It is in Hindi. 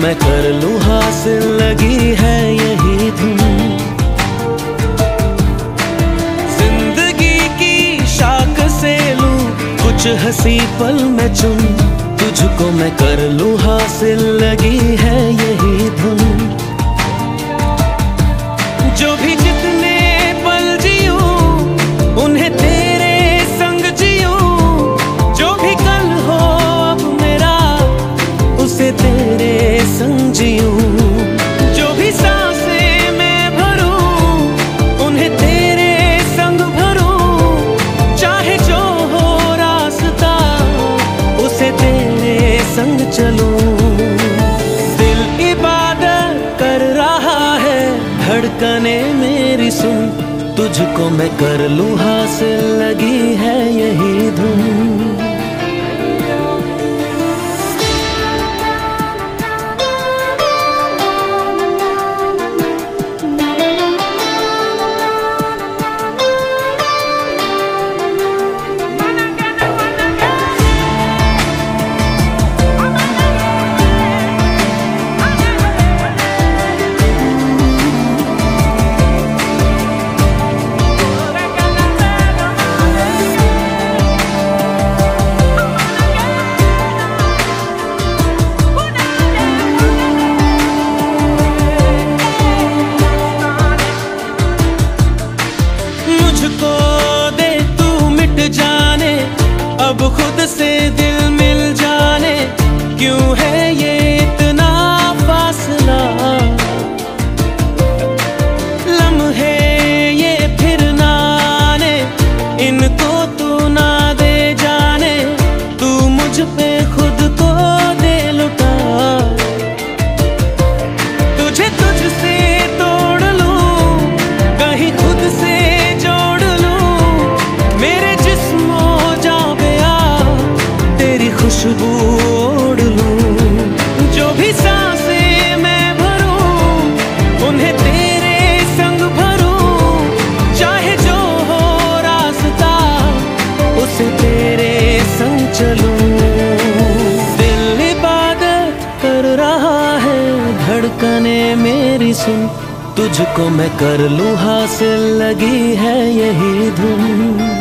मैं कर लूं हासिल लगी है यही धुन। जिंदगी की शाख से लूं कुछ हंसी पल में चुन, तुझको मैं कर लूं हासिल लगी है यही धुन। जो भी जितने पल जियूं उन्हें तेरे संग जियूं, जो भी कल हो अब मेरा उसे तेरे संग जियूं। जो भी सांसें मैं भरूं उन्हें तेरे संग भरूं, चाहे जो हो रास्ता उसे तेरे संग चलूं। दिल इबादत कर रहा है धड़कने मेरी सुन, तुझको मैं कर लूं हासिल लगी है यही धुन। मुझको दे तू मिट जाने, अब खुद से दिल मिल जाने, क्यों है ये इतना फासला। लम्हे ये फिर ना आने, इनको तू ना दे जाने, तू मुझ पे खुद को दे लुटा। तुझे तुझसे तोड़ लूं कहीं खुद से खुशबू ओढ़ लूं। जो भी सांसें मैं भरूं उन्हें तेरे संग भरूं, चाहे जो हो रास्ता उसे तेरे संग चलूं। दिल इबादत कर रहा है धड़कने मेरी सुन, तुझको मैं कर लूं हासिल लगी है यही धुन।